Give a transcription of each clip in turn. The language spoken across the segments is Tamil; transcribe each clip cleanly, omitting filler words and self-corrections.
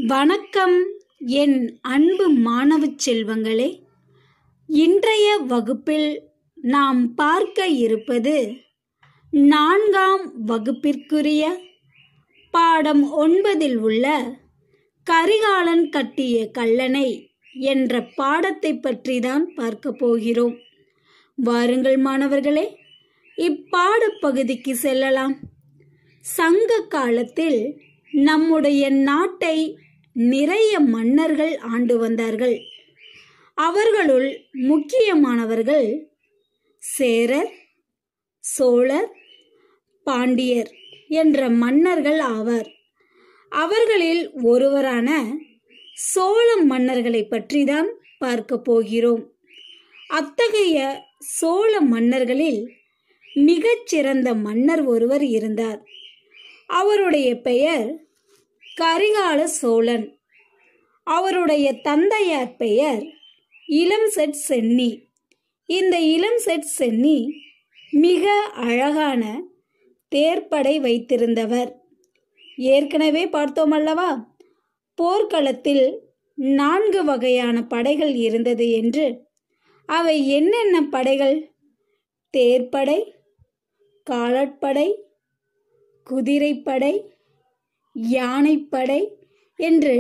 வணக்கம் என் அன்பு மாணவ செல்வங்களே. இன்றைய வகுப்பில் நாம் பார்க்க இருப்பது 4ஆம் வகுப்பிற்குரிய பாடம் 9 உள்ள கரிகாலன் கட்டிய கல்லணை என்ற பாடத்தை பற்றி தான் பார்க்க போகிறோம். வாருங்கள் மாணவர்களே, இப்பாட பகுதிக்கு செல்லலாம். சங்க காலத்தில் நம்முடைய நாட்டை நிறைய மன்னர்கள் ஆண்டு வந்தார்கள். அவர்களுள் முக்கியமானவர்கள் சேரர், சோழர், பாண்டியர் என்ற மன்னர்கள் ஆவர். அவர்களில் ஒருவரான சோழ மன்னர்களை பற்றி தான் பார்க்க போகிறோம். அத்தகைய சோழ மன்னர்களில் மிகச்சிறந்த மன்னர் ஒருவர் இருந்தார். அவருடைய பெயர் கரிகால சோழன். அவருடைய தந்தையார் பெயர் இளம்செட் சென்னி. இந்த இளம்செட் சென்னி மிக அழகான தேர்ப்படை வைத்திருந்தவர். ஏற்கனவே பார்த்தோம் அல்லவா, போர்க்களத்தில் 4 வகையான படைகள் இருந்தது என்று. அவை என்னென்ன படைகள்? தேர்ப்படை, காலாட்படை, குதிரைப்படை, யானைப்படை என்று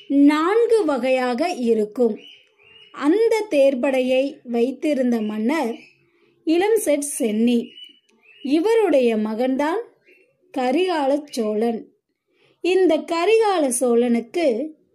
4 வகையாக இருக்கும். அந்த தேர்ப்படையை வைத்திருந்த மன்னர் இளம்செட் சென்னி. இவருடைய மகன்தான் கரிகால சோழன். இந்த கரிகால சோழனுக்கு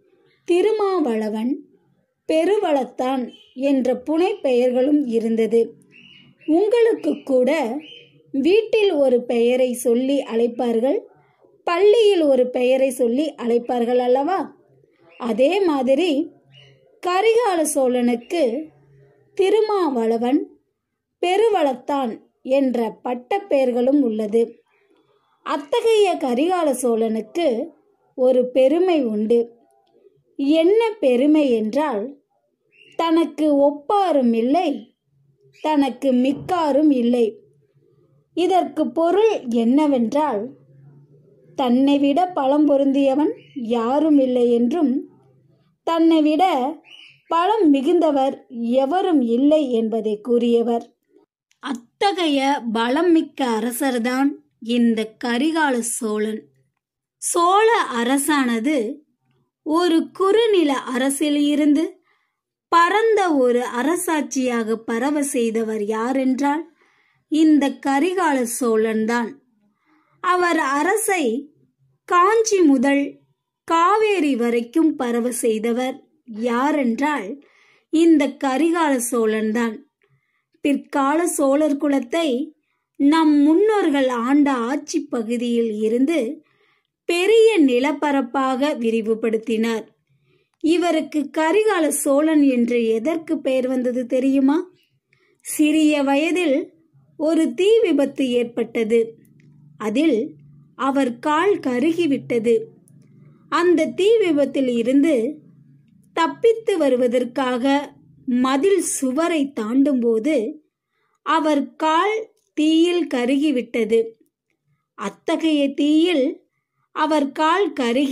திருமாவளவன், பெருவளத்தான் என்ற புனைப்பெயர்களும் இருந்தது. உங்களுக்கு கூட வீட்டில் ஒரு பெயரை சொல்லி அழைப்பார்கள், பள்ளியில் ஒரு பெயரை சொல்லி அழைப்பார்கள் அல்லவா? அதே மாதிரி கரிகால சோழனுக்கு திருமாவளவன், பெருவளத்தான் என்ற பட்டப்பெயர்களும் உள்ளது. அத்தகைய கரிகால சோழனுக்கு ஒரு பெருமை உண்டு. என்ன பெருமை என்றால், தனக்கு ஒப்பாரும் இல்லை, தனக்கு மிக்காரும் இல்லை. இதற்கு பொருள் என்னவென்றால், தன்னை விட பலம் பொருந்தியவன் யாரும் இல்லை என்றும், தன்னை விட பலம் மிகுந்தவர் எவரும் இல்லை என்பதை கூறியவர். அத்தகைய பலம் மிக்க அரசர்தான் இந்த கரிகால சோழன். சோழ அரசானது ஒரு குறுநில அரசில் இருந்து பரந்த ஒரு அரசாட்சியாக பரவ செய்தவர் யாரென்றால் இந்த கரிகால சோழன் தான். அவர் அரசை காஞ்சி முதல் காவேரி வரைக்கும் பரவ செய்தவர் யாரென்றால் இந்த கரிகால சோழன் தான். பிற்கால சோழர் குலத்தை நம் முன்னோர்கள் ஆண்ட ஆட்சி பகுதியில் இருந்து பெரிய நிலப்பரப்பாக விரிவுபடுத்தினார். இவருக்கு கரிகால சோழன் என்று எதற்கு பெயர் வந்தது தெரியுமா? சிறிய வயதில் ஒரு தீ விபத்து ஏற்பட்டது. அதில் அவர் கால் கருகிவிட்டது. அந்த தீ விபத்தில் இருந்து தப்பித்து வருவதற்காக மதில் சுவரை தாண்டும் போது அவர் கால் தீயில் கருகிவிட்டது. அத்தகைய தீயில் அவர் கால்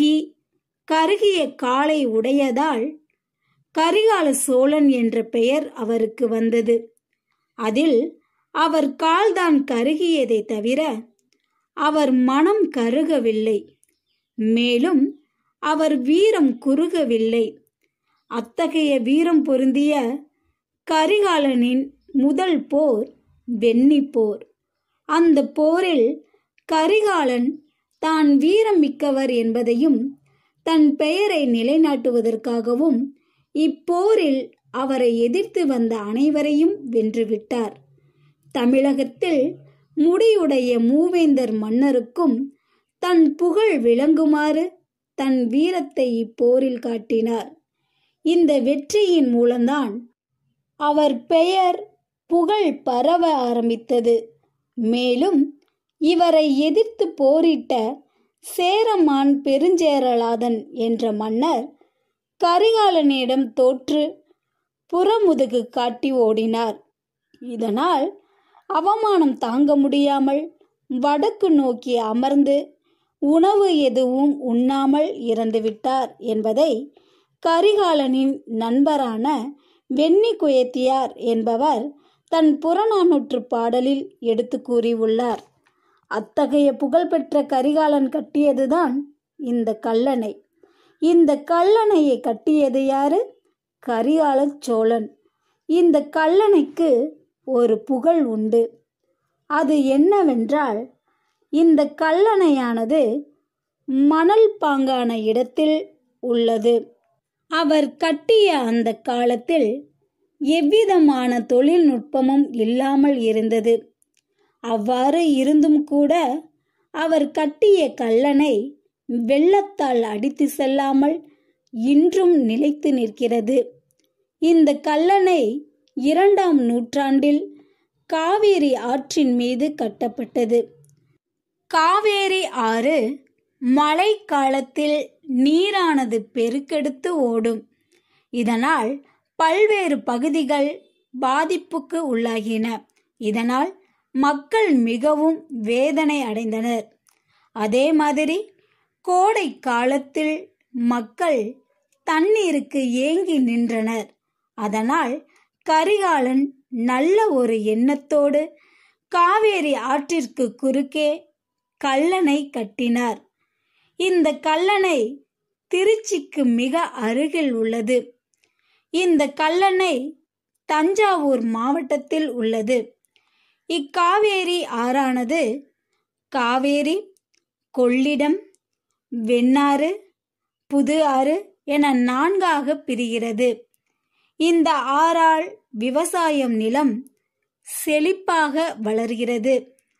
கருகிய காலை உடையதால் கரிகால சோழன் என்ற பெயர் அவருக்கு வந்தது. அதில் அவர் கால்தான் கருகியதை தவிர அவர் மனம் கருகவில்லை, மேலும் அவர் வீரம் குறுகவில்லை. அத்தகைய வீரம் பொருந்திய கரிகாலனின் முதல் போர் வெண்ணி போர். அந்த போரில் கரிகாலன் தான் வீரம் மிக்கவர் என்பதையும் தன் பெயரை நிலைநாட்டுவதற்காகவும் இப்போரில் அவரை எதிர்த்து வந்த அனைவரையும் வென்றுவிட்டார். தமிழகத்தில் முடியுடைய மூவேந்தர் மன்னருக்கும் தன் புகழ் விளங்குமாறு தன் வீரத்தை இப்போரில் காட்டினார். இந்த வெற்றியின் மூலம்தான் அவர் பெயர் புகழ் பரவ ஆரம்பித்தது. மேலும் இவரை எதிர்த்து போரிட்ட சேரமான் பெருஞ்சேரலாதன் என்ற மன்னர் கரிகாலனிடம் தோற்று புறமுதுகு காட்டி ஓடினார். இதனால் அவமானம் தாங்க முடியாமல் வடக்கு நோக்கி அமர்ந்து உணவு எதுவும் உண்ணாமல் இறந்துவிட்டார் என்பதை கரிகாலனின் நண்பரான வெண்ணி குயத்தியார் என்பவர் தன் புறநானூற்று பாடலில் எடுத்து கூறியுள்ளார். அத்தகைய புகழ்பெற்ற கரிகாலன் கட்டியதுதான் இந்த கல்லணை. இந்த கல்லணையை கட்டியது யாரு? கரிகால சோழன். இந்த கல்லணைக்கு ஒரு புகழ் உண்டு. அது என்னவென்றால், இந்த கல்லணையானது மணல் பாங்கான இடத்தில் உள்ளது. அவர் கட்டிய அந்த காலத்தில் எவ்விதமான தொழில்நுட்பமும் இல்லாமல் இருந்தது. அவ்வாறு இருந்தும் கூட அவர் கட்டிய கல்லணை வெள்ளத்தால் அடித்து செல்லாமல் இன்றும் நிலைத்து நிற்கிறது. இந்த கல்லணை 2ஆம் நூற்றாண்டில் காவேரி ஆற்றின் மீது கட்டப்பட்டது. காவேரி ஆறு மழை காலத்தில் நீரானது பெருக்கெடுத்து ஓடும். இதனால் பல்வேறு பகுதிகள் பாதிப்புக்கு உள்ளாகின. இதனால் மக்கள் மிகவும் வேதனை அடைந்தனர். அதே மாதிரி கோடை காலத்தில் மக்கள் தண்ணீருக்கு ஏங்கி நின்றனர். அதனால் கரிகாலன் நல்ல ஒரு எண்ணத்தோடு காவேரி ஆற்றிற்கு குறுக்கே கல்லணை கட்டினார். இந்த கல்லணை திருச்சிக்கு மிக அருகில் உள்ளது. இந்த கல்லணை தஞ்சாவூர் மாவட்டத்தில் உள்ளது. இக்காவேரி ஆறானது காவேரி, கொள்ளிடம், வெண்ணாறு, புது ஆறு என 4ஆக பிரிகிறது. இந்த ஆறால் விவசாயம் நிலம் செழிப்பாக வளர்கிறது.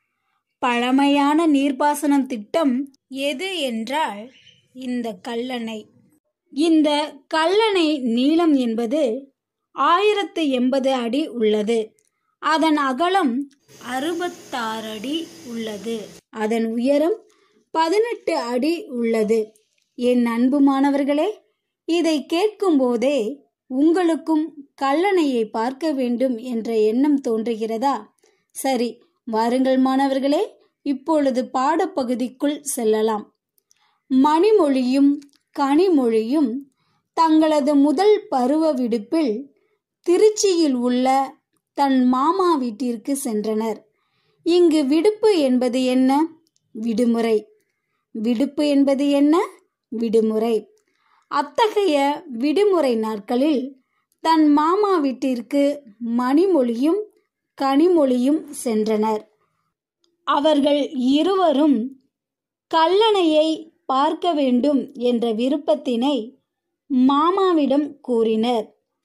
பழமையான நீர்ப்பாசனம் திட்டம் எது என்றால் இந்த கல்லணை. இந்த கல்லணை நீளம் என்பது 1080 அடி உள்ளது. அதன் அகலம் 66 அடி உள்ளது. அதன் உயரம் 18 அடி உள்ளது. என் அன்பு மாணவர்களே, இதை கேட்கும் போதே உங்களுக்கும் கல்லணையை பார்க்க வேண்டும் என்ற எண்ணம் தோன்றுகிறதா? சரி, வாருங்கள் மாணவர்களே, இப்பொழுது பாடப்பகுதிக்குள் செல்லலாம். மணிமொழியும் கனிமொழியும் தங்களது முதல் பருவ விடுப்பில் திருச்சியில் உள்ள தன் மாமா வீட்டிற்கு சென்றனர். இங்கு விடுப்பு என்பது என்ன? விடுமுறை. விடுப்பு என்பது என்ன? விடுமுறை. அத்தகைய விடுமுறை நாட்களில் தன் மாமா வீட்டிற்கு மணிமொழியும் கனிமொழியும் சென்றனர். அவர்கள் இருவரும் கல்லணையை பார்க்க வேண்டும் என்ற விருப்பத்தினை மாமாவிடம் கூறினர்.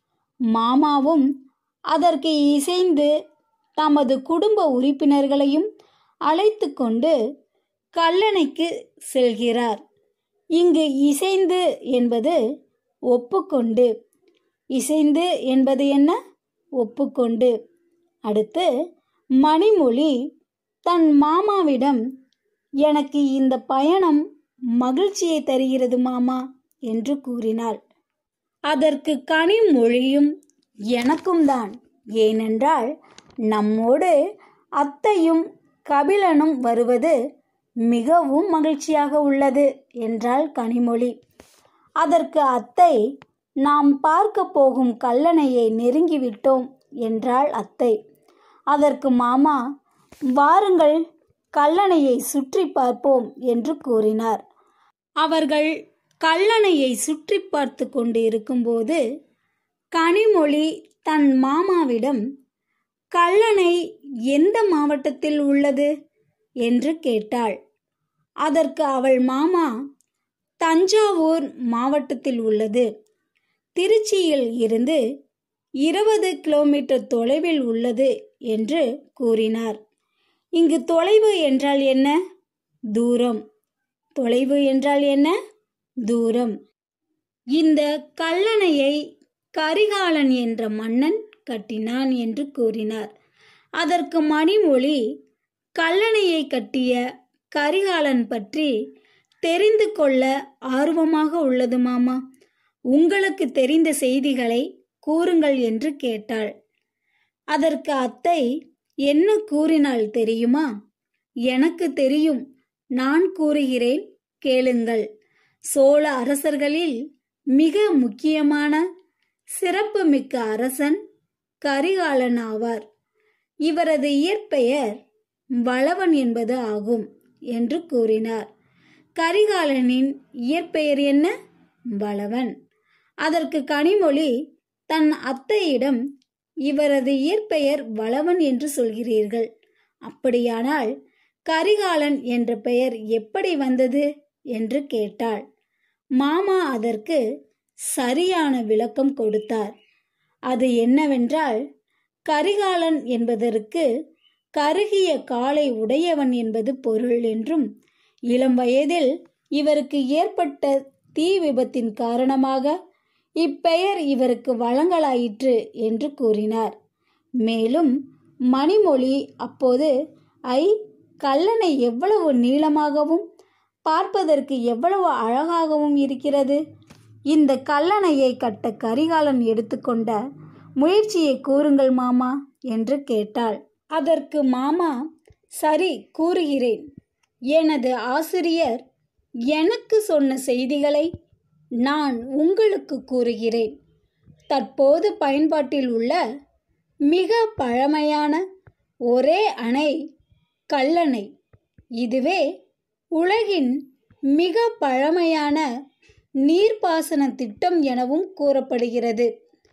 மாமாவும் அதற்கு இசைந்து தமது குடும்ப உறுப்பினர்களையும் அழைத்து கொண்டு கல்லணைக்கு செல்கிறார். இங்கு இசைந்து என்பது ஒப்புக்கொண்டு. இசைந்து என்பது என்ன? ஒப்புக்கொண்டு. அடுத்து மணிமொழி தன் மாமாவிடம், எனக்கு இந்த பயணம் மகிழ்ச்சியை தருகிறது மாமா என்று கூறினாள். அதற்கு கனிமொழியும், எனக்கும் தான். ஏனென்றால் நம்மோடு அத்தையும் கபிலனும் வருவது மிகவும் மகிழ்ச்சியாக உள்ளது என்றாள் கனிமொழி. அதற்கு அத்தை, நாம் பார்க்க போகும் கல்லணையை நெருங்கிவிட்டோம் என்றாள் அத்தை. அதற்கு மாமா, வாருங்கள் கல்லணையை சுற்றி பார்ப்போம் என்று கூறினார். அவர்கள் கல்லணையை சுற்றி பார்த்து கொண்டு இருக்கும்போது கனிமொழி தன் மாமாவிடம், கல்லணை எந்த மாவட்டத்தில் உள்ளது என்று கேட்டாள். அதற்கு அவள் மாமா, தஞ்சாவூர் மாவட்டத்தில் உள்ளது. திருச்சியில் இருந்து 20 கிலோமீட்டர் தொலைவில் உள்ளது என்று கூறினார். இங்கு தொலைவு என்றால் என்ன? தூரம். தொலைவு என்றால் என்ன? தூரம். இந்த கல்லணையை கரிகாலன் என்ற மன்னன் கட்டினான் என்று கூறினார். அதற்கு மணிமொழி, கல்லணையை கட்டிய கரிகாலன் பற்றி தெரிந்து கொள்ள ஆர்வமாக உள்ளது மாமா. உங்களுக்கு தெரிந்த செய்திகளை கூறுங்கள் என்று கேட்டாள். அதற்கு அத்தை என்ன கூறினாள் தெரியுமா? எனக்கு தெரியும். நான் கூறுகிறேன் கேளுங்கள். சோழ அரசர்களில் மிக முக்கியமான சிறப்புமிக்க அரசன் கரிகாலன் ஆவார். இவரது இயற்பெயர் வளவன் என்பது ஆகும் என்று கூறினார். கரிகாலனின் இயற்பெயர் என்ன? வளவன். அதற்கு கனிமொழி தன் அத்தையிடம், இவரது இயற்பெயர் வளவன் என்று சொல்கிறீர்கள், அப்படியானால் கரிகாலன் என்ற பெயர் எப்படி வந்தது என்று கேட்டாள். மாமா அதற்கு சரியான விளக்கம் கொடுத்தார். அது என்னவென்றால், கரிகாலன் என்பதற்கு கருகிய காலை உடையவன் என்பது பொருள் என்றும், இளம் வயதில் இவருக்கு ஏற்பட்ட தீ விபத்தின் காரணமாக இப்பெயர் இவருக்கு வழங்கலாயிற்று என்று கூறினார். மேலும் மணிமொழி அப்போது, கல்லணை எவ்வளவு நீளமாகவும் பார்ப்பதற்கு எவ்வளவு அழகாகவும் இருக்கிறது, இந்த கல்லணையை கட்ட கரிகாலன் எடுத்துக்கொண்ட முயற்சியை கூறுங்கள் மாமா என்று கேட்டாள். அதற்கு மாமா, சரி கூறுகிறேன். எனது ஆசிரியர் எனக்கு சொன்ன செய்திகளை நான் உங்களுக்கு கூறுகிறேன். தற்போது பயன்பாட்டில் உள்ள மிக பழமையான ஒரே அணை கல்லணை. இதுவே உலகின் மிக பழமையான நீர்ப்பாசன திட்டம் எனவும் கூறப்படுகிறது.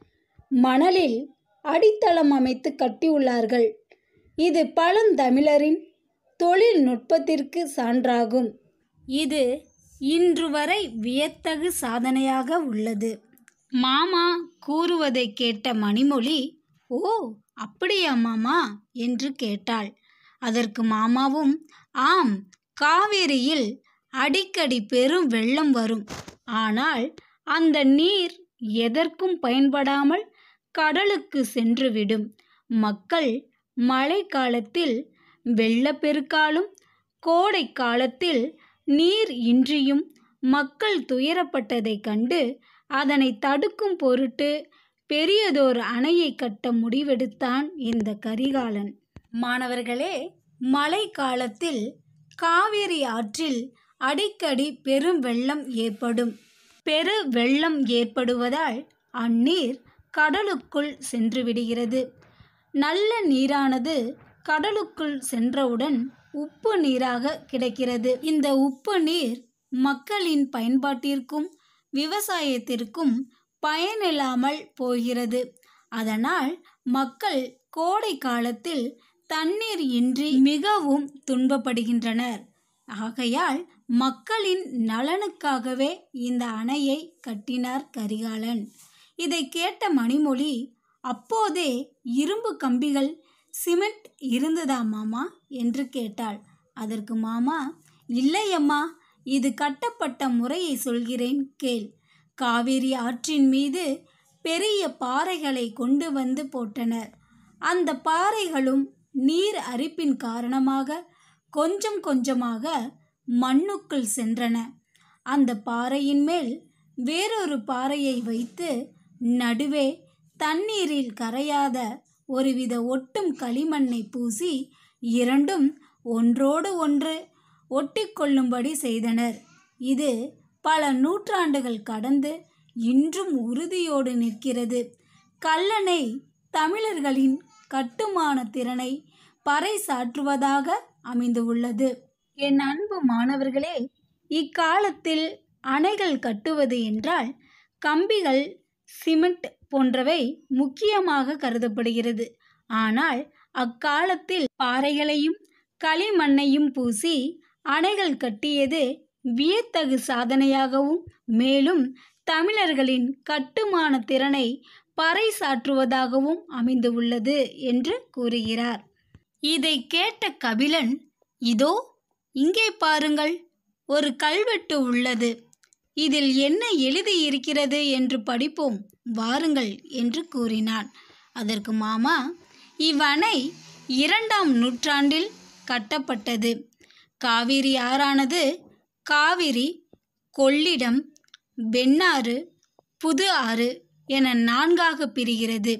மணலில் அடித்தளம் அமைத்து கட்டியுள்ளார்கள். இது பழந்தமிழரின் தொழில்நுட்பத்திற்கு சான்றாகும். இது இன்று வரை வியத்தகு சாதனையாக உள்ளது. மாமா கூறுவதை கேட்ட மணிமொழி, ஓ அப்படியா மாமா என்று கேட்டாள். அதற்கு மாமாவும், ஆம், காவேரியில் அடிக்கடி பெரும் வெள்ளம் வரும். ஆனால் அந்த நீர் எதற்கும் பயன்படாமல் கடலுக்கு சென்றுவிடும். மக்கள் மழை காலத்தில் வெள்ளப்பெருக்காலும் கோடை காலத்தில் நீர் இன்றியும் மக்கள் துயரப்பட்டதை கண்டு அதனை தடுக்கும் பொருட்டு பெரியதோர் அணையை கட்ட முடிவெடுத்தான் இந்த கரிகாலன். மாணவர்களே, மழை காலத்தில் காவிரி ஆற்றில் அடிக்கடி பெரும் வெள்ளம் ஏற்படும். பெரு வெள்ளம் ஏற்படுவதால் அந்நீர் கடலுக்குள் சென்று விடுகிறது. நல்ல நீரானது கடலுக்குள் சென்றவுடன் உப்பு நீராக கிடைக்கிறது. இந்த உப்பு நீர் மக்களின் பயன்பாட்டிற்கும் விவசாயத்திற்கும் பயனில்லாமல் போகிறது. அதனால் மக்கள் கோடை காலத்தில் தண்ணீர் இன்றி மிகவும் துன்பப்படுகின்றனர். ஆகையால் மக்களின் நலனுக்காகவே இந்த அணையை கட்டினார் கரிகாலன். இதை கேட்ட மணிமொழி, அப்போதே இரும்பு கம்பிகள், சிமெண்ட் இருந்ததா மாமா என்று கேட்டாள். அதற்கு மாமா, இல்லை அம்மா, இது கட்டப்பட்ட முறையை சொல்கிறேன் கேள். காவிரி ஆற்றின் மீது பெரிய பாறைகளை கொண்டு வந்து போட்டனர். அந்த பாறைகளும் நீர் அரிப்பின் காரணமாக கொஞ்சம் கொஞ்சமாக மண்ணுக்குள் சென்றன. அந்த பாறையின் மேல் வேறொரு பாறையை வைத்து நடுவே தண்ணீரில் கரையாத ஒருவித ஒட்டும் களிமண்ணை பூசி இரண்டும் ஒன்றோடு ஒன்று ஒட்டிக்கொள்ளும்படி செய்தனர். இது பல நூற்றாண்டுகள் கடந்து இன்றும் உறுதியோடு நிற்கிறது. கல்லணை தமிழர்களின் கட்டுமான திறனை பறைசாற்றுவதாக அமைந்துள்ளது. என் அன்பு மாணவர்களே, இக்காலத்தில் அணைகள் கட்டுவது என்றால் கம்பிகள், சிமெண்ட் போன்றவை முக்கியமாக கருதப்படுகிறது. ஆனால் அக்காலத்தில் பாறைகளையும் களிமண்ணையும் பூசி அணைகள் கட்டியது வியத்தகு சாதனையாகவும் மேலும் தமிழர்களின் கட்டுமான திறனை பறைசாற்றுவதாகவும் அமைந்துள்ளது என்று கூறுகிறார். இதை கேட்ட கபிலன், இதோ இங்கே பாருங்கள், ஒரு கல்வெட்டு உள்ளது. இதில் என்ன எழுதியிருக்கிறது என்று படிப்போம் வாருங்கள் என்று கூறினான். அதற்கு மாமா, இவ்வணை 2ஆம் நூற்றாண்டில் கட்டப்பட்டது. காவிரி ஆறானது காவிரி, கொள்ளிடம், வெண்ணாறு, புது ஆறு என 4ஆக பிரிகிறது.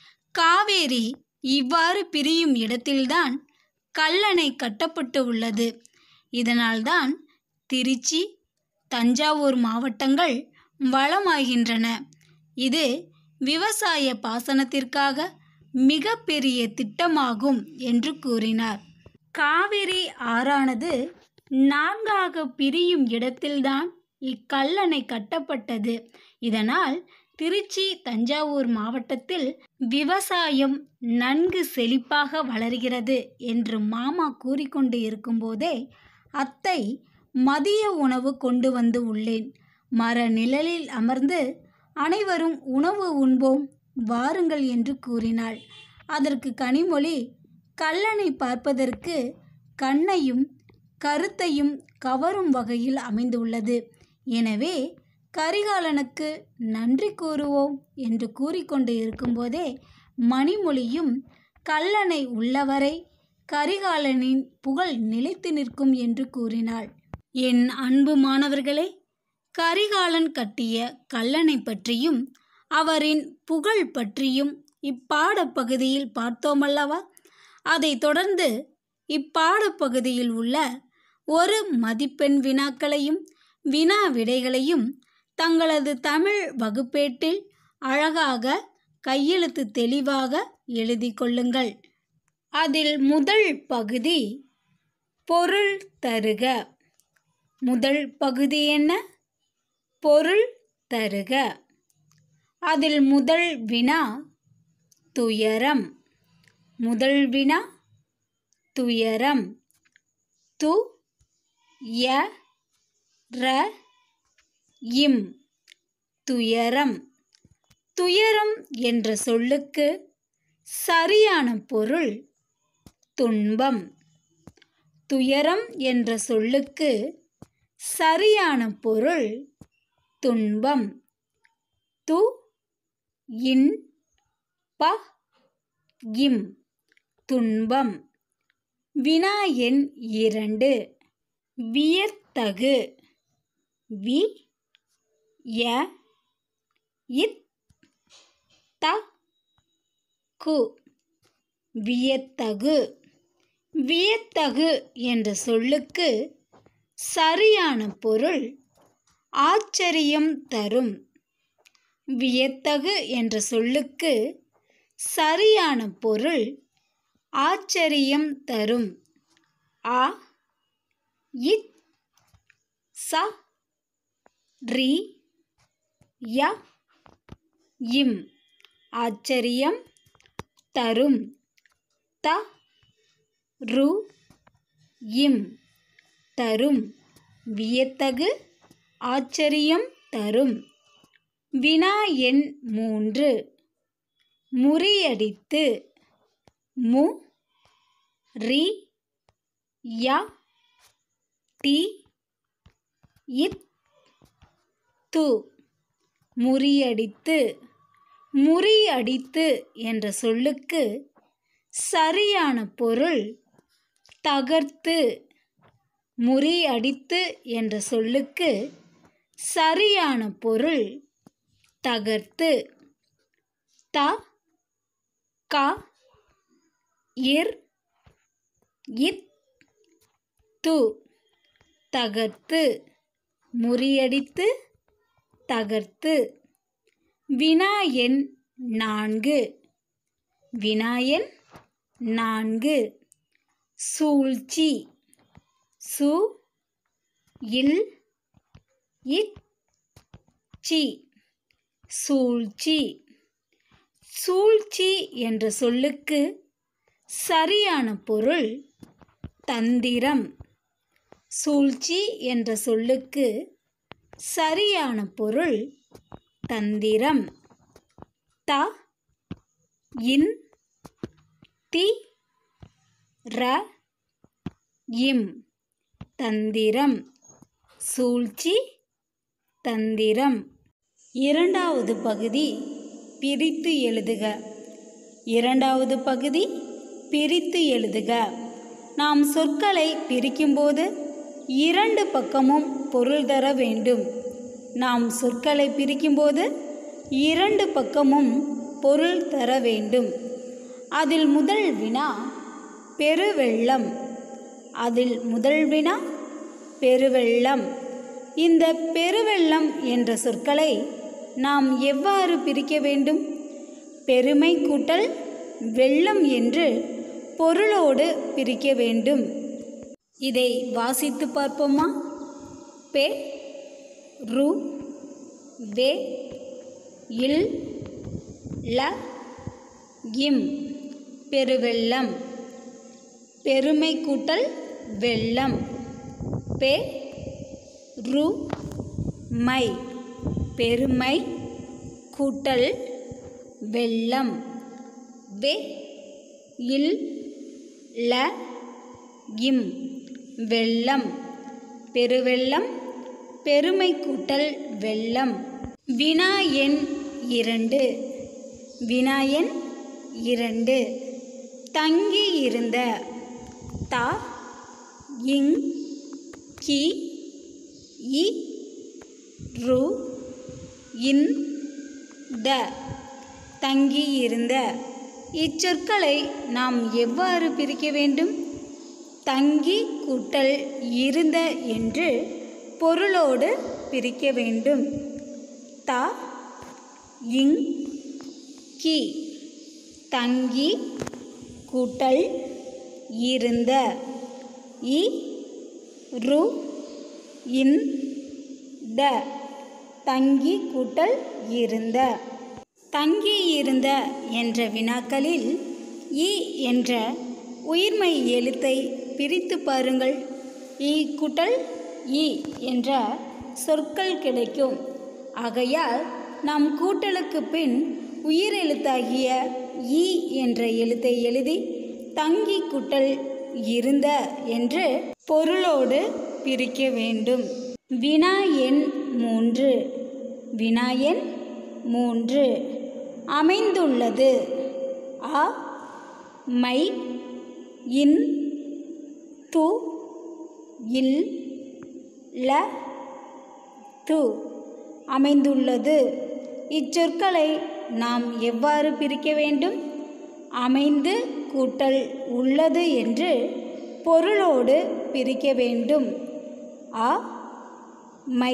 காவேரி இவ்வாறு பிரியும் இடத்தில்தான் கல்லணை கட்டப்பட்டு உள்ளது. இதனால்தான் திருச்சி, தஞ்சாவூர் மாவட்டங்கள் வளமாகின்றன. இது விவசாய பாசனத்திற்காக மிகப்பெரிய திட்டமாகும் என்று கூறினார். காவிரி ஆறானது 4ஆக பிரியும் இடத்தில்தான் இக்கல்லணை கட்டப்பட்டது. இதனால் திருச்சி, தஞ்சாவூர் மாவட்டத்தில் விவசாயம் நன்கு செழிப்பாக வளர்கிறது என்று மாமா கூறிக்கொண்டு இருக்கும்போதே அத்தை மதிய உணவு கொண்டு வந்து உள்ளேன். மர நிழலில் அமர்ந்து அனைவரும் உணவு உண்போம் வாருங்கள் என்று கூறினாள். அதற்கு கனிமொழி, கல்லணை பார்ப்பதற்கு கண்ணையும் கருத்தையும் கவரும் வகையில் அமைந்துள்ளது. எனவே கரிகாலனுக்கு நன்றி கூறுவோம் என்று கூறிக்கொண்டு இருக்கும்போதே மணிமொழியும் கல்லணை உள்ளவரை கரிகாலனின் புகழ் நிலைத்து நிற்கும் என்று கூறினாள். என் அன்பு மாணவர்களே, கரிகாலன் கட்டிய கல்லணை பற்றியும் அவரின் புகழ் பற்றியும் இப்பாடப்பகுதியில் பார்த்தோமல்லவா? அதை தொடர்ந்து இப்பாடப்பகுதியில் உள்ள ஒரு மதிப்பெண் வினாக்களையும் வினா விடைகளையும் தங்களது தமிழ் வகுப்பேட்டில் அழகாக கையெழுத்து தெளிவாக எழுதி கொள்ளுங்கள். அதில் முதல் பகுதி பொருள் தருக. முதல் பகுதி என்ன? பொருள் தருக. அதில் முதல் வினா துயரம். முதல் வினா துயரம். து ய ர இம் துயரம். துயரம் என்ற சொல்லுக்கு சரியான பொருள் துன்பம். துயரம் என்ற சொல்லுக்கு சரியான பொருள் துன்பம். து இன் ப இம் துன்பம். வினா எண் 2 வியத்தகு. வி ய இத் த கு வியத்தகு. வியத்தகு என்ற சொல்லுக்கு சரியான பொருள் ஆச்சரியம் தரும். வியத்தகு என்ற சொல்லுக்கு சரியான பொருள் ஆச்சரியம் தரும். ஆ இத் ச ரி ய இம் ஆச்சரியம் தரும். த ரு இம் தரும். வியத்தகு ஆச்சரியம் தரும். வினா எண் 3 முறியடித்து. மு ரி ய டி இத் து முறியடித்து. முறியடித்து என்ற சொல்லுக்கு சரியான பொருள் தகர்த்து. முறியடித்து என்ற சொல்லுக்கு சரியான பொருள் தகர்த்து. த க இர் இத் து தகர்த்து. முறியடித்து தகர்த்து. வினா எண் 4 வினா எண் 4 சூழ்ச்சி. சு இல் இச் சி சூழ்ச்சி. சூழ்ச்சி என்ற சொல்லுக்கு சரியான பொருள் தந்திரம். சூழ்ச்சி என்ற சொல்லுக்கு சரியான பொருள் தந்திரம். த இன் தி ர இம் தந்திரம். சூழ்ச்சி தந்திரம். இரண்டாவது பகுதி பிரித்து எழுதுக. இரண்டாவது பகுதி பிரித்து எழுதுக. நாம் சொற்களை பிரிக்கும்போது 2 பக்கமும் பொருள் தர வேண்டும். நாம் சொற்களை பிரிக்கும்போது 2 பக்கமும் பொருள் தர வேண்டும். அதில் முதல் வினா பெருவெள்ளம். அதில் முதல் வினா பெருவெள்ளம். இந்த பெருவெள்ளம் என்ற சொற்களை நாம் எவ்வாறு பிரிக்க வேண்டும்? பெருமை கூட்டல் வெள்ளம் என்று பொருளோடு பிரிக்க வேண்டும். இதை வாசித்து பார்ப்போமா? பெ ரு வெ இல் ல இம் பெருவெள்ளம். பெருமை கூட்டல் வெள்ளம். பெ ரு மை பெருமை கூட்டல் வெள்ளம். வெ இல் ல இம் வெள்ளம். பெருவெள்ளம் பெருமை கூட்டல் வெள்ளம். வினா எண் 2. வினா எண் 2. தங்கி இருந்த. த இங் கி இ ரு இன் த தங்கி இருந்த. இச்சொற்களை நாம் எவ்வாறு பிரிக்க வேண்டும்? தங்கி கூட்டல் இருந்த என்று பொருளோடு பிரிக்க வேண்டும். த இங் கி தங்கி கூட்டல் இருந்த. இ ரு இன் த தங்கி கூட்டல் இருந்த. தங்கி இருந்த என்ற வினாக்களில் இ என்ற உயிர்மெய் எழுத்தை பிரித்து பாருங்கள். இ கூட்டல் இ என்ற சொற்கள் கிடைக்கும். ஆகையால் நாம் கூட்டலுக்கு பின் உயிரெழுத்தாகிய இ என்ற எழுத்தை எழுதி தங்கி கூட்டல் இருந்த என்று பொருளோடு பிரிக்க வேண்டும். வினா எண் 3. வினா எண் 3. அமைந்துள்ளது. அ மை இன் து இல் ல து அமைந்துள்ளது. இச்சொற்களை நாம் எவ்வாறு பிரிக்க வேண்டும்? அமைந்து கூட்டல் உள்ளது என்று பொருளோடு பிரிக்க வேண்டும். அ மை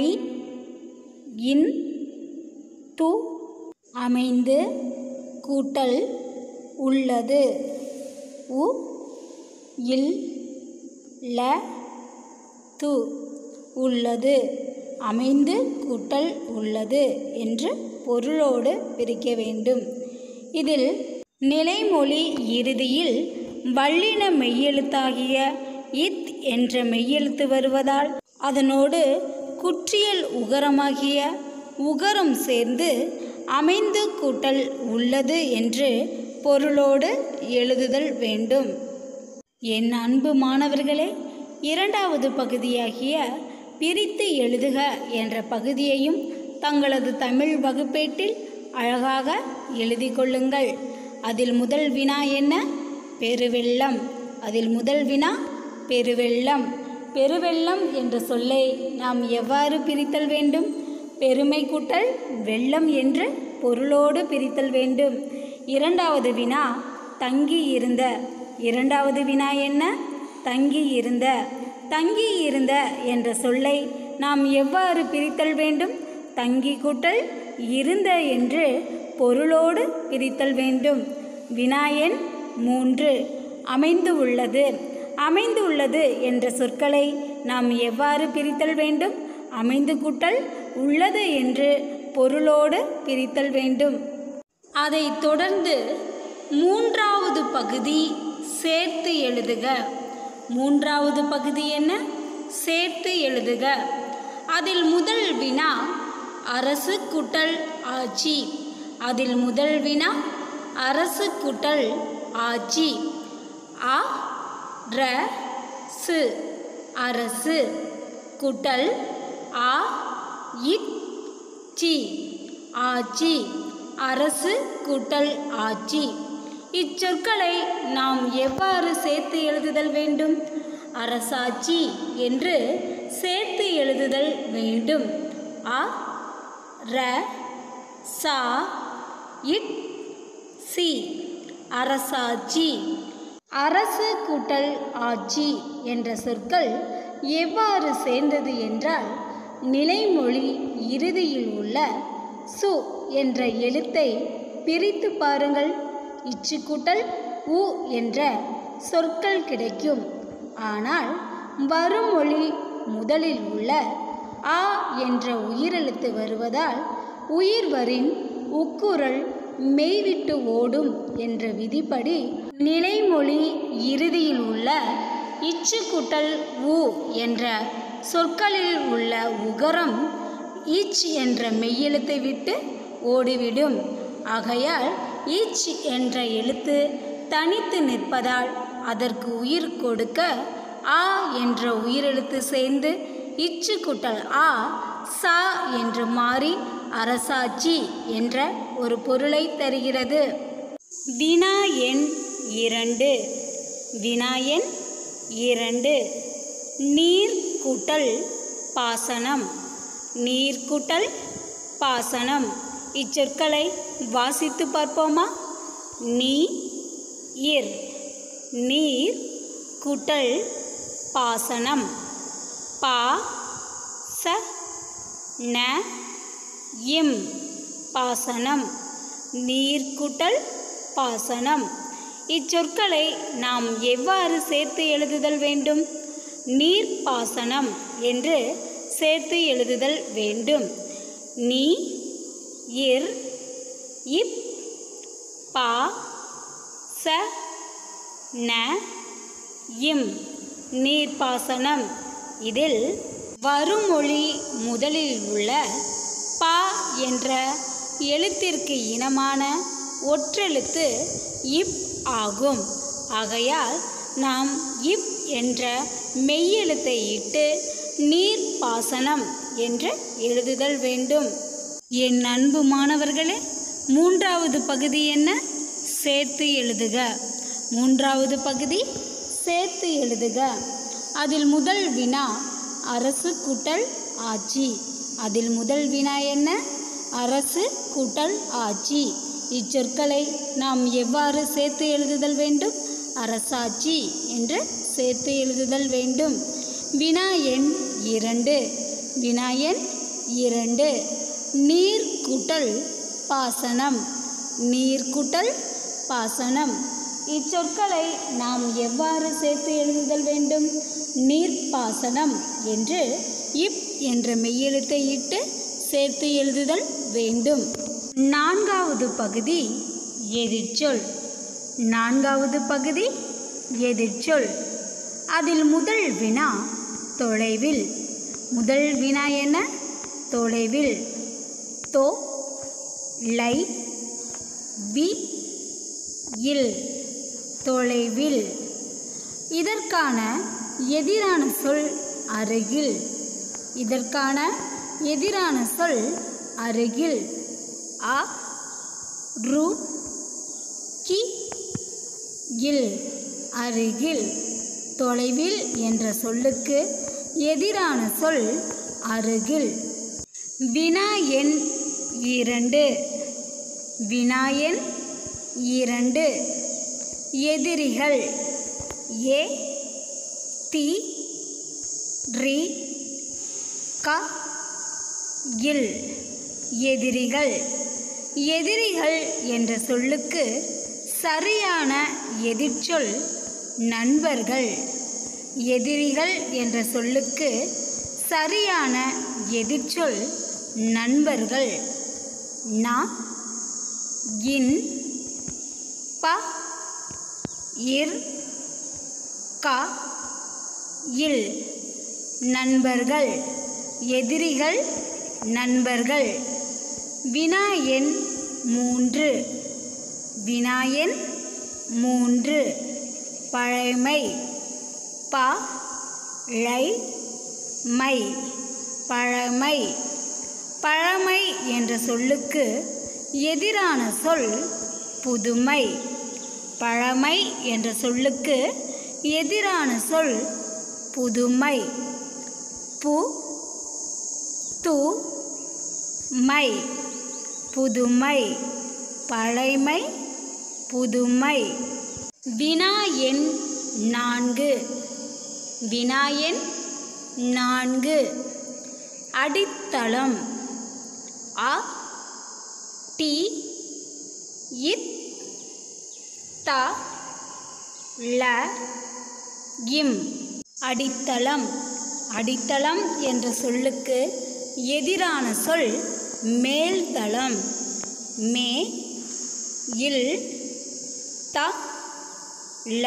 இன் து அமைந்து கூட்டல் உள்ளது. உ இல் ல து உள்ளது. அமைந்து கூட்டல் உள்ளது என்று பொருளோடு பிரிக்க வேண்டும். இதில் நிலைமொழி இறுதியில் வல்லின மெய்யெழுத்தாகிய இத் என்ற மெய்யெழுத்து வருவதால் அதனோடு குற்றியல் உகரமாகிய உகரம் சேர்ந்து அமைந்து கூட்டல் உள்ளது என்று பொருளோடு எழுதுதல் வேண்டும். என் அன்பு மாணவர்களே, 2வது பகுதியாகிய பிரித்து எழுதுக என்ற பகுதியையும் தங்களது தமிழ் வகுப்பேட்டில் அழகாக எழுதி கொள்ளுங்கள். அதில் முதல் வினா என்ன? பெருவெள்ளம். அதில் முதல் வினா பெருவெள்ளம். பெருவெள்ளம் என்ற சொல்லை நாம் எவ்வாறு பிரித்தல் வேண்டும்? பெருமை கூட்டல் வெள்ளம் என்று பொருளோடு பிரித்தல் வேண்டும். 2வது வினா தங்கி இருந்த. 2வது வினா என்ன? தங்கி இருந்த. தங்கி இருந்த என்ற சொல்லை நாம் எவ்வாறு பிரித்தல் வேண்டும்? தங்கி கூட்டல் இருந்த என்று பொருளோடு பிரித்தல் வேண்டும். வினா எண் 3. அமைந்து உள்ளது. அமைந்து உள்ளது என்ற சொற்களை நாம் எவ்வாறு பிரித்தல் வேண்டும்? அமைந்து கூட்டல் உள்ளது என்று பொருளோடு பிரித்தல் வேண்டும். அதைத் தொடர்ந்து 3வது பகுதி சேர்த்து எழுதுக. 3வது பகுதி என்ன? சேர்த்து எழுதுக. அதில் முதல் வினா அரசு கூட்டல் ஆட்சி. அதில் முதல் வினா அரசு கூட்டல் ஆட்சி. அ ர சு அரசு கூட்டல் ஆ இட் சி ஆட்சி. அரசு கூட்டல் ஆட்சி. இச்சொற்களை நாம் எவ்வாறு சேர்த்து எழுதுதல் வேண்டும்? அரசாட்சி என்று சேர்த்து எழுதுதல் வேண்டும். அ ர சா இட் சி அரசாட்சி. அரசு கூட்டல் ஆட்சி என்ற சொற்கள் எவ்வாறு சேர்ந்தது என்றால், நிலைமொழி இறுதியில் உள்ள சு என்ற எழுத்தை பிரித்து பாருங்கள். இச்சு கூட்டல் உ என்ற சொற்கள் கிடைக்கும். ஆனால் வருமொழி முதலில் உள்ள ஆ என்ற உயிரெழுத்து வருவதால் உயிர்வரின் உக்குரல் மெய்விட்டு ஓடும் என்ற விதிப்படி நிலைமொழி இறுதியில் உள்ள இச்சு கூட்டல் உ என்ற சொற்களில் உள்ள உகரம் இச் என்ற மெய்யெழுத்தை விட்டு ஓடிவிடும். ஆகையால் இச் என்ற எழுத்து தனித்து நிற்பதால் அதற்கு உயிர் கொடுக்க ஆ என்ற உயிரெழுத்து சேர்ந்து இச்சு கூட்டல் ஆ சா என்று மாறி அரசாட்சி என்ற ஒரு பொருளை தருகிறது. வினா எண் 2. வினா எண் 2. நீர் கூட்டல் பாசனம். நீர் கூட்டல் பாசனம். இச்சொற்களை வாசித்து பார்ப்போமா? நீர் நீர் கூட்டல் பாசனம். பா ச ந இம் பாசனம். நீர் கூட்டல் பாசனம். இச்சொற்களை நாம் எவ்வாறு சேர்த்து எழுதுதல் வேண்டும்? நீர் பாசனம் என்று சேர்த்து எழுதுதல் வேண்டும். நீ இர் இப் பா ச ந இம் நீர்ப்பாசனம். இதில் வருமொழி முதலில் உள்ள பா என்ற எழுத்திற்கு இனமான ஒற்றெழுத்து இப் ஆகும். ஆகையால் நாம் இப் என்ற மெய்யெழுத்தை இட்டு நீர்ப்பாசனம் என்று எழுதுதல் வேண்டும். என் அன்பு மாணவர்களே, 3வது பகுதி என்ன? சேர்த்து எழுதுக. 3வது பகுதி சேர்த்து எழுதுக. அதில் முதல் வினா அரசு கூட்டல் ஆட்சி. அதில் முதல் வினா என்ன? அரசு கூட்டல் ஆட்சி. இச்சொற்களை நாம் எவ்வாறு சேர்த்து எழுதுதல் வேண்டும்? அரசாட்சி என்று சேர்த்து எழுதுதல் வேண்டும். வினா எண் 2. வினா எண் 2. நீர் கூட்டல் பாசனம். நீர் கூட்டல் பாசனம். இச்சொற்களை நாம் எவ்வாறு சேர்த்து எழுதுதல் வேண்டும்? நீர்ப்பாசனம் என்று இப் என்ற மெய்யெழுத்தை இட்டு சேர்த்து எழுதுதல் வேண்டும். 4வது பகுதி எதிர்ச்சொல். 4வது பகுதி எதிர்ச்சொல். அதில் முதல் வினா தொலைவில். முதல் வினா என்ன? தொலைவில். தோ லை வி இல் தொலைவில். இதற்கான எதிரான சொல் அருகில். இதற்கான எதிரான சொல் அருகில். அ ரு கி இல் அருகில். தொலைவில் என்ற சொல்லுக்கு எதிரான சொல் அருகில். வினா எண் 2. வினா எண் 2. எதிரிகள். ஏ தி ரி க இல் எதிரிகள். எதிரிகள் என்ற சொல்லுக்கு சரியான எதிர்ச்சொல் நண்பர்கள். எதிரிகள் என்ற சொல்லுக்கு சரியான எதிர்ச்சொல் நண்பர்கள். ந இன் ப இர் க இல் நண்பர்கள். எதிரிகள் நண்பர்கள். வினா எண் 3. வினா எண் 3. பழைமை. ப ழை மை பழமை. பழமை என்ற சொல்லுக்கு எதிரான சொல் புதுமை. பழமை என்ற சொல்லுக்கு எதிரான சொல் புதுமை. பு து மை புதுமை. பழைமை புதுமை. வினா எண் 4. வினா எண் 4 அடித்தளம். அ டி இத் த ல இம் அடித்தளம். அடித்தளம் என்ற சொல்லுக்கு எதிரான சொல் மேல்தளம். மே இல் த ல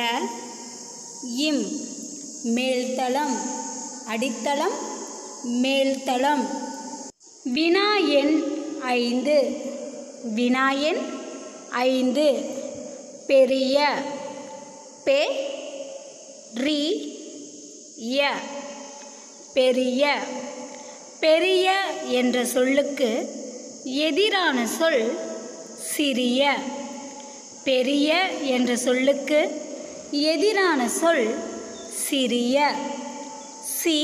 இம் மேல்தளம். அடித்தளம், மேல்தளம். வினா எண் 5. வினா எண் 5 பெரிய. பெ ரி ய பெரிய. பெரிய என்ற சொல்லுக்கு எதிரான சொல் சிறிய. பெரிய என்ற சொல்லுக்கு எதிரான சொல் சிறிய. சி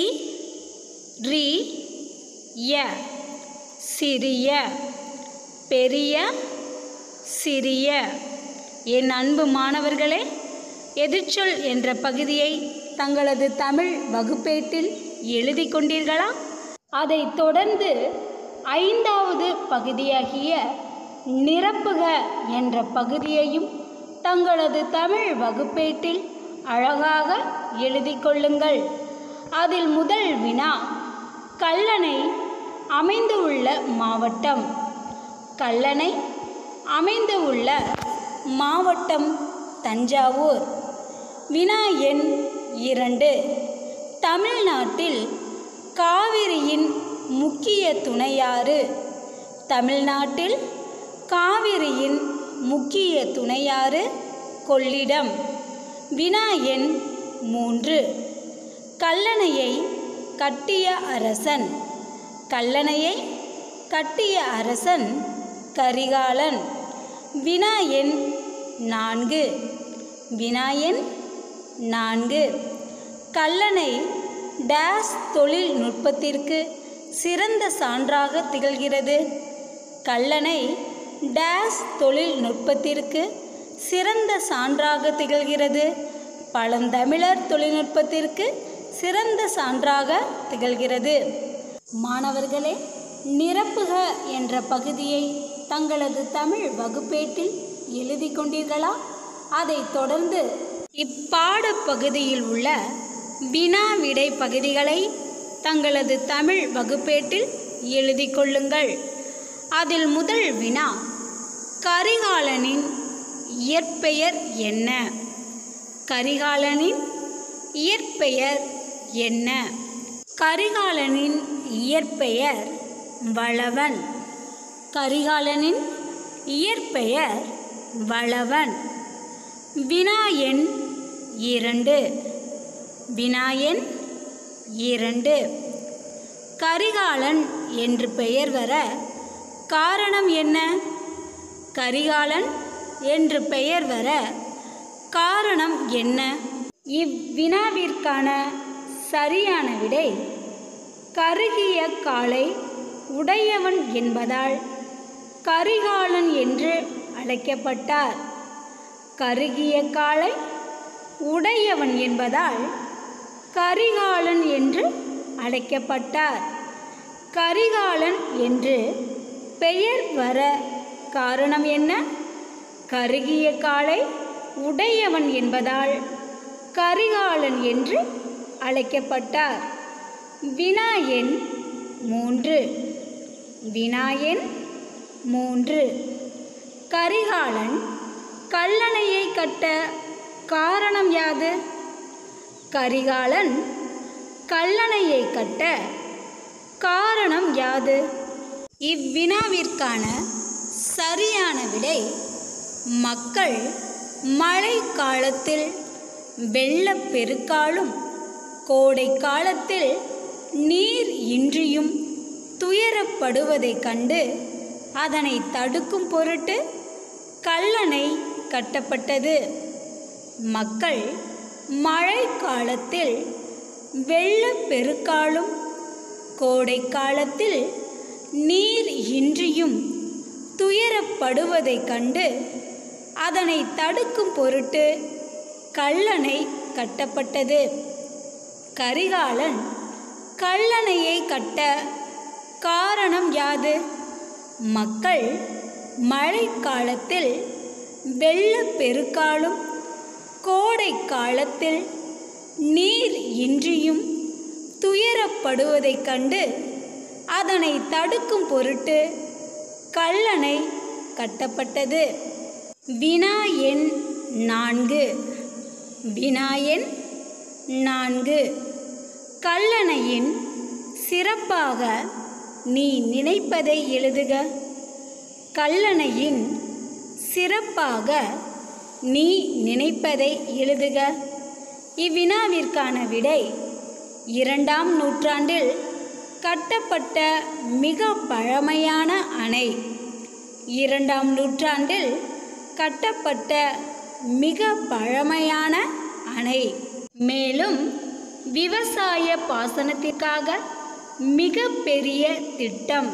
ரி ய சிறிய. பெரிய, சிறிய. என் அன்பு மாணவர்களே, எதிர்ச்சொல் என்ற பகுதியை தங்களது தமிழ் வகுப்பேட்டில் எழுதி கொண்டீர்களா? அதைத் தொடர்ந்து 5வது பகுதியாகிய நிரப்புக என்ற பகுதியையும் தங்களது தமிழ் வகுப்பேட்டில் அழகாக எழுதி கொள்ளுங்கள். அதில் முதல் வினா, கல்லணை அமைந்துள்ள மாவட்டம். கல்லணை அமைந்துள்ள மாவட்டம் தஞ்சாவூர். வினா எண் 2 தமிழ்நாட்டில் காவிரியின் முக்கிய துணையாறு. தமிழ்நாட்டில் காவிரியின் முக்கிய துணையாறு கொள்ளிடம். வினா எண் 3 கல்லணையை கட்டிய அரசன். கல்லணையை கட்டிய அரசன் கரிகாலன். வினா எண் 4. வினா எண் 4 கல்லணை டேஸ் தொழில்நுட்பத்திற்கு சிறந்த சான்றாக திகழ்கிறது. கல்லணை டேஸ் தொழில்நுட்பத்திற்கு சிறந்த சான்றாக திகழ்கிறது. பழந்தமிழர் தொழில்நுட்பத்திற்கு சிறந்த சான்றாக திகழ்கிறது. மாணவர்களே, நிரப்புக என்ற பகுதியை தங்களது தமிழ் வகுப்பேட்டில் எழுதி கொண்டீர்களா? அதைத் தொடர்ந்து இப்பாட பகுதியில் உள்ள வினா விடை பகுதிகளை தங்களது தமிழ் வகுப்பேட்டில் எழுதி கொள்ளுங்கள். அதில் முதல் வினா, கரிகாலனின் இயற்பெயர் என்ன? கரிகாலனின் இயற்பெயர் என்ன? கரிகாலனின் இயற்பெயர் வளவன். கரிகாலனின் இயற்பெயர் வளவன். வினா எண் 2. வினா எண் 2 கரிகாலன் என்று பெயர் வர காரணம் என்ன? கரிகாலன் என்று பெயர் வர காரணம் என்ன? இவ்வினாவிற்கான சரியான விடை கருகிய காலை உடையவன் என்பதால் கரிகாலன் என்று அழைக்கப்பட்டார். கருகிய காலை உடையவன் என்பதால் கரிகாலன் என்று அழைக்கப்பட்டார். கரிகாலன் என்று பெயர் வர காரணம் என்ன? கருகிய காலை உடையவன் என்பதால் கரிகாலன் என்று அழைக்கப்பட்டார். வினா எண் 3. வினா எண் 3 கரிகாலன் கல்லணையை கட்ட காரணம் யாது? கரிகாலன் கல்லணையை கட்ட காரணம் யாது? இவ்வினாவிற்கான சரியான விடை மக்கள் மழை காலத்தில் வெள்ளப்பெருக்காலும் கோடை காலத்தில் நீர் இன்றியும் துயரப்படுவதைக் கண்டு அதனை தடுக்கும் பொருட்டு கல்லணை கட்டப்பட்டது. மக்கள் மழை காலத்தில் வெள்ளப்பெருக்காலும் கோடை காலத்தில் நீர் இன்றியும் துயரப்படுவதைக் கண்டு அதனை தடுக்கும் பொருட்டு கல்லணை கட்டப்பட்டது. கரிகாலன் கல்லணையை கட்ட காரணம் யாது? மக்கள் மழை காலத்தில் வெள்ளப்பெருக்காலும் கோடை காலத்தில் நீர் இன்றியும் துயரப்படுவதைக் கண்டு அதனை தடுக்கும் பொருட்டு கல்லணை கட்டப்பட்டது. வினா எண் 4. வினா எண் 4. கல்லணையின் சிறப்பாக நீ நினைப்பதை எழுதுக. கல்லணையின் சிறப்பாக நீ நினைப்பதை எழுதுக. இவ்வினாவிற்கான விடை 2ஆம் நூற்றாண்டில் கட்டப்பட்ட மிக பழமையான அணை. 2ஆம் நூற்றாண்டில் கட்டப்பட்ட மிக பழமையான அணை. மேலும் விவசாய பாசனத்திற்காக மிக பெரிய திட்டம்.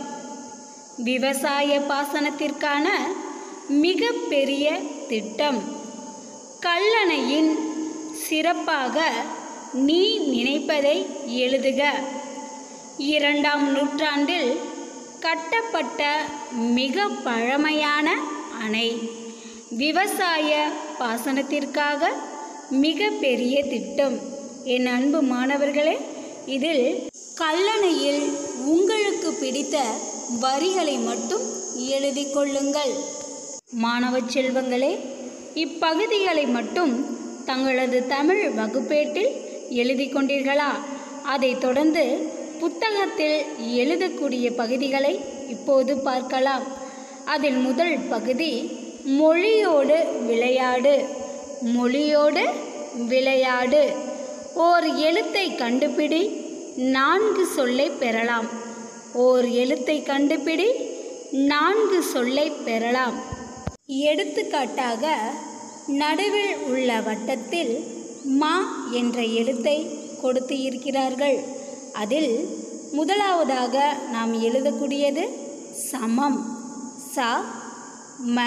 விவசாய பாசனத்திற்கான மிக பெரிய திட்டம். கல்லணையின் சிறப்பாக நீ நினைப்பதை எழுதுக. 2ஆம் நூற்றாண்டில் கட்டப்பட்ட மிக பழமையான அணை. விவசாய பாசனத்திற்காக மிக பெரிய திட்டம். என் அன்பு மாணவர்களே, இதில் கல்லணையில் உங்களுக்கு பிடித்த வரிகளை மட்டும் எழுதி கொள்ளுங்கள். மாணவ செல்வங்களே, இப்பகுதிகளை மட்டும் தங்களது தமிழ் வகுப்பேட்டில் எழுதி கொண்டீர்களா? அதைத் தொடர்ந்து புத்தகத்தில் எழுதக்கூடிய பகுதிகளை இப்போது பார்க்கலாம். அதில் முதல் பகுதி மொழியோடு விளையாடு. மொழியோடு விளையாடு. ஓர் எழுத்தை கண்டுபிடி, 4 சொல்லை பெறலாம். ஓர் எழுத்தை கண்டுபிடி, 4 சொல்லை பெறலாம். எடுத்துக்காட்டாக, நடுவில் உள்ள வட்டத்தில் மா என்ற எழுத்தை கொடுத்து இருக்கிறார்கள். அதில் முதலாவதாக நாம் எழுதக்கூடியது சமம். ச ம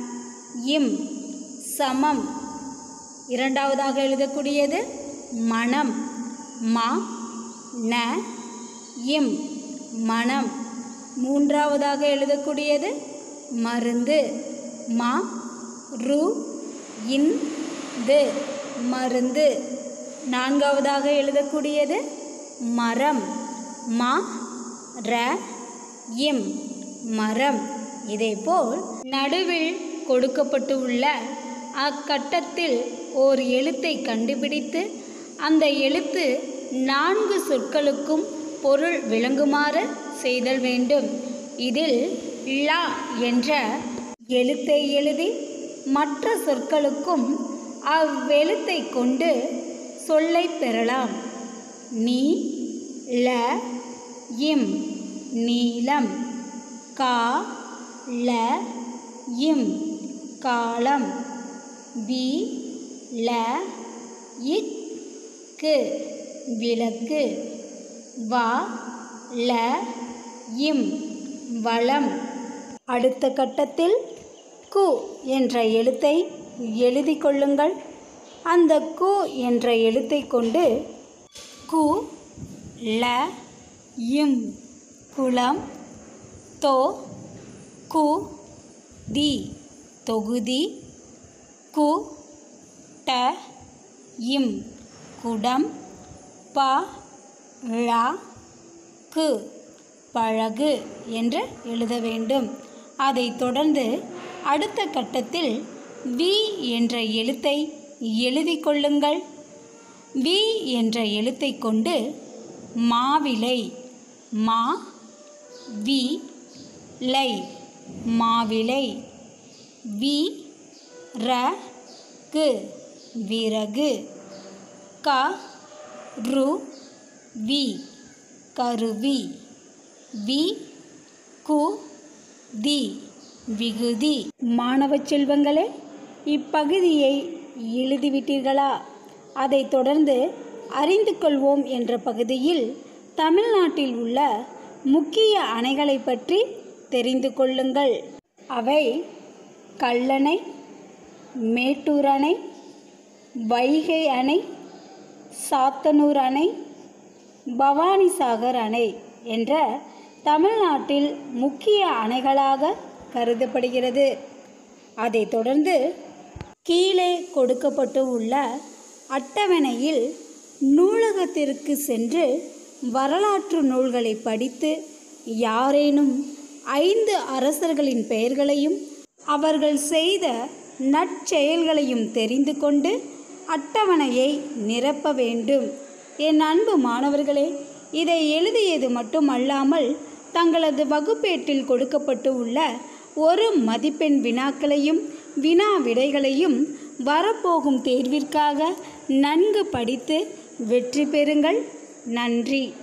இம் சமம். இரண்டாவதாக எழுதக்கூடியது மனம். ம ந இம் மனம். மூன்றாவதாக எழுதக்கூடியது மருந்து. ம ரு இன் து மருந்து. நான்காவதாக எழுதக்கூடியது மரம். ம ர இம் மரம். இதேபோல் நடுவில் கொடுக்கப்பட்டு உள்ள அக்கட்டத்தில் ஓர் எழுத்தை கண்டுபிடித்து அந்த எழுத்து 4 சொற்களுக்கும் பொருள் விளங்குமாறு செய்தல் வேண்டும். இதில் ல என்ற எழுத்தை எழுதி மற்ற சொற்களுக்கும் அவ்வெழுத்தை கொண்டு சொல்லை பெறலாம். நீ ல இம் நீலம். கா ல இம் காலம். வி ல இக்கு விளக்கு. வா ல இம் வளம். அடுத்த கட்டத்தில் கு என்ற எழுத்தை எழுதி கொள்ளுங்கள். அந்த கு என்ற எழுத்தை கொண்டு கு ல இம் குளம். தோ கு தி தொகுதி. கு ட இம் குடம். ப ழ கு பழகு என்று எழுத வேண்டும். அதைத் தொடர்ந்து அடுத்த கட்டத்தில் வி என்ற எழுத்தை எழுதி கொள்ளுங்கள். வி என்ற எழுத்தை கொண்டு மாவிலை. மா வி லை மாவிலை. வி ர கு விறகு. க ரு வி கருவி. வி கு தி விகுதி. மாணவ செல்வங்களே, இப்பகுதியை எழுதிவிட்டீர்களா? அதைத் தொடர்ந்து அறிந்து கொள்வோம் என்ற பகுதியில் தமிழ்நாட்டில் உள்ள முக்கிய அணைகளை பற்றி தெரிந்து கொள்ளுங்கள். அவை கல்லணை, மேட்டூர் அணை, வைகை அணை, சாத்தனூர் அணை, பவானிசாகர் அணை என்ற தமிழ்நாட்டில் முக்கிய அணைகளாக கருதப்படுகிறது. அதைத் தொடர்ந்து கீழே கொடுக்கப்பட்டு உள்ள அட்டவணையில் நூலகத்திற்கு சென்று வரலாற்று நூல்களை படித்து யாரேனும் 5 அரசர்களின் பெயர்களையும் அவர்கள் செய்த நற்செயல்களையும் தெரிந்து கொண்டு அட்டவணையை நிரப்ப வேண்டும். என் அன்பு மாணவர்களே, இதை எழுதியது மட்டுமல்லாமல் தங்களது வகுப்பேட்டில் கொடுக்கப்பட்டு உள்ள 1 மதிப்பெண் வினாக்களையும் வினா விடைகளையும் வரப்போகும் தேர்விற்காக நன்கு படித்து வெற்றி பெறுங்கள். நன்றி.